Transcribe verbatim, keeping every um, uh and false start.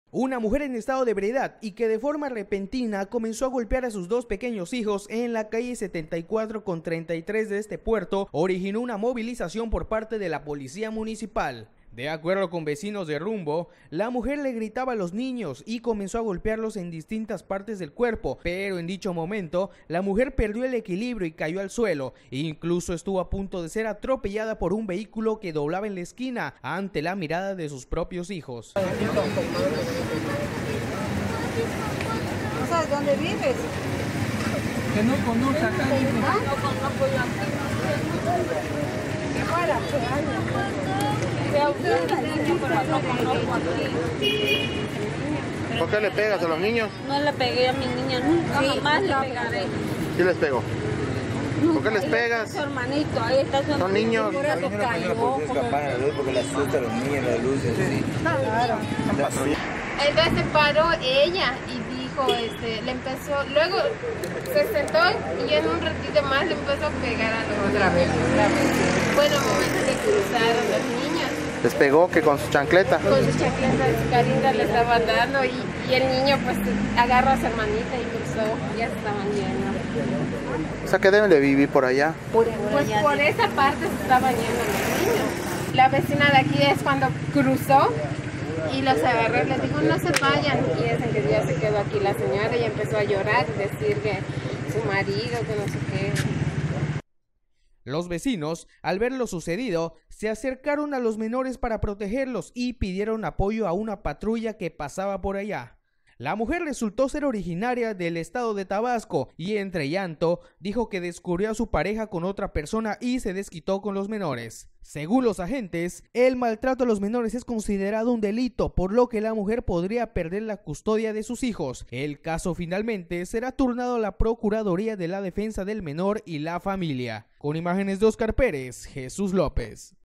Una mujer en estado de ebriedad y que de forma repentina comenzó a golpear a sus dos pequeños hijos en la calle setenta y cuatro con treinta y tres de este puerto originó una movilización por parte de la policía municipal. De acuerdo con vecinos de Rumbo, la mujer le gritaba a los niños y comenzó a golpearlos en distintas partes del cuerpo, pero en dicho momento la mujer perdió el equilibrio y cayó al suelo, e incluso estuvo a punto de ser atropellada por un vehículo que doblaba en la esquina ante la mirada de sus propios hijos. ¿No sabes dónde vives? Que no conoce acá. No conozco yo aquí. ¿Qué para? ¿Por qué le pegas a los niños? No le pegué a mi niña, nunca sí, jamás le pegaré. ¿Sí les pego? ¿Por qué les pegas? Su hermanito, ahí está su Son niños. Por eso cayó. Escapar a la luz porque le asusta a los niños las luces. Sí. Claro. Entonces se paró ella y dijo, este, le empezó, luego se sentó y en un ratito más le empezó a pegar a los otra vez, otra vez. Bueno, momentos que cruzaron los niños. ¿Les pegó que con su chancleta? Con sus chancletas, Carinda le estaba dando y, y el niño pues agarró a su hermanita y cruzó, ya estaban yendo. O sea, que deben de vivir por allá. Por, pues por esa parte se estaban yendo los niños. La vecina de aquí es cuando cruzó y los agarró y les dijo no se vayan, y es en que ya se quedó aquí la señora y empezó a llorar, decir que su marido, que no sé qué. Los vecinos, al ver lo sucedido, se acercaron a los menores para protegerlos y pidieron apoyo a una patrulla que pasaba por allá. La mujer resultó ser originaria del estado de Tabasco y entre llanto dijo que descubrió a su pareja con otra persona y se desquitó con los menores. Según los agentes, el maltrato a los menores es considerado un delito, por lo que la mujer podría perder la custodia de sus hijos. El caso finalmente será turnado a la Procuraduría de la Defensa del Menor y la Familia. Con imágenes de Oscar Pérez, Jesús López.